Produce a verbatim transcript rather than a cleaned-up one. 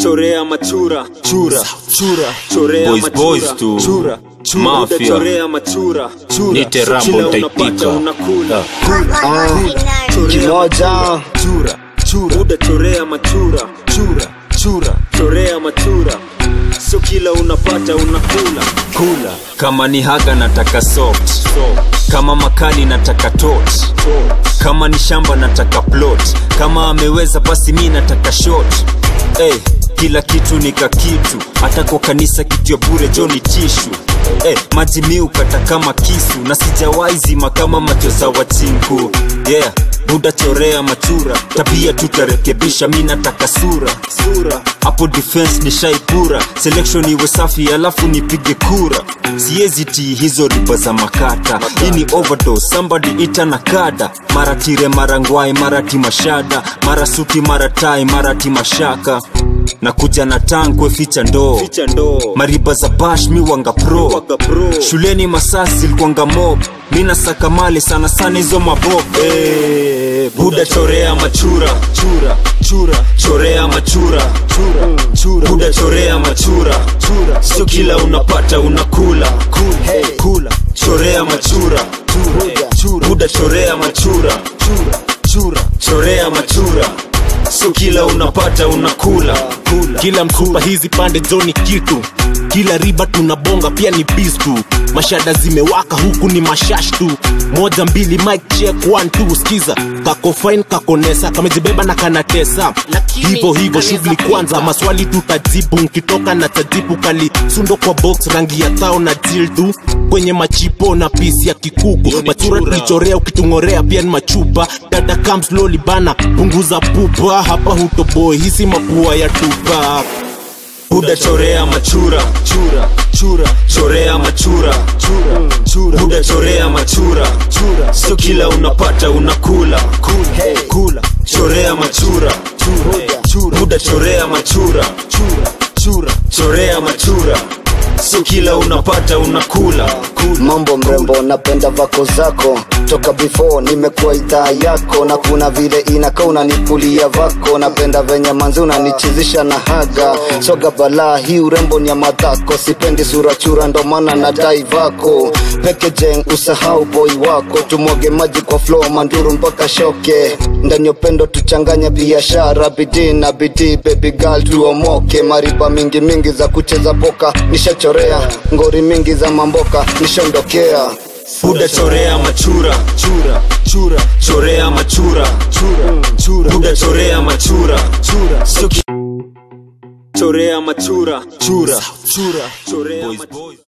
chorea machura, chura, chura, chorea boys, machura, boys tu. chura, chura, Mafia. chorea machura, chura, Nite Rambo kila Taitika. unapata unakula, Kimoja chura, chura, uda chorea machura, chura, chura, chorea machura, so kila unapata unakula, kula. Kama ni haga nataka soft, kama makali nataka tot, kama ni shamba nataka plot, kama ameweza basi mi nataka short. Hey, kila kitu nika kitu, hata kwa kanisa kitu ya bure Johnny tishu. Hey, maji mi ukata kama kisu, na sijawahi zima kama machoza wa chinku. Yeah, buda chorea machura, tabia tutarekebisha mi nataka sura, sura. Hapo defense ni shaipura, selection iwe safi alafu nipige kura. Siezi ti hizo riba za makata, ini overdose, somebody ita na kada. Mara tire, mara ngwai, mara timashada, mara suti, mara tai, mara timashaka. Na kuja na tankwe ficha ndoo, mariba za bash mi wanga pro, wanga pro. Shuleni masasi ilikuanga mob, mina saka mali sana sana hizo mabob. Hey, buda chorea machura, chura, chura, chorea machura, chura, chura, buda chorea machura, chura, so kila unapata unakula, kula, hey, kula, chorea machura, chura, chura, buda chorea machura, chura, chura, chorea machura, so kila unapata unakula, kula. Kila msupa hizi pande zoni kitu, kila riba tunabonga pia ni bistu. Mashada zimewaka huku ni mashash tu. Moja mbili mic check one two, skiza kako fine kako nesa, kamejibeba na kanatesa. Hivo hivo shughuli kwanza, maswali tutajibu, nkitoka na tajibu kali. Sundo kwa box rangi ya tao na dildu, kwenye machipo na pisi ya kikuku. Machura tulichorea ukitungorea pia ni machupa. Dada come slowly bana, punguza pupa, hapa hutoboi hisi mapua ya tupa. Buda chorea machura, chura, chura, chorea machura, chura, chura, buda chorea machura, chura, so kila unapata unakula, kula, hey, kula, chorea machura, chura, chura, buda chorea machura, chura, chura, chorea machura, so kila unapata unakula, kula. Mambo mrembo napenda vako zako, toka before nimekuwa idhaa yako, na kuna vile inakaa unanipulia vako. Napenda venye manzi unanichizisha na haga, soga balaa hii urembo ni ya madhako. Sipendi sura chura ndo maana nadai vako, packaging usahau boy wako. Tumwage maji kwa flow manduru mpaka shoke, ndani upendo tuchanganya biashara, bidii na bidii baby girl tuomoke. Mariba mingi mingi za kucheza poka nishachorea, ngori mingi za mamboka nishondokea. Buda chorea machura, chura, chura, chorea machura, chura, chura, buda chorea machura, chura, so chorea machura, chura, chura, chorea machura.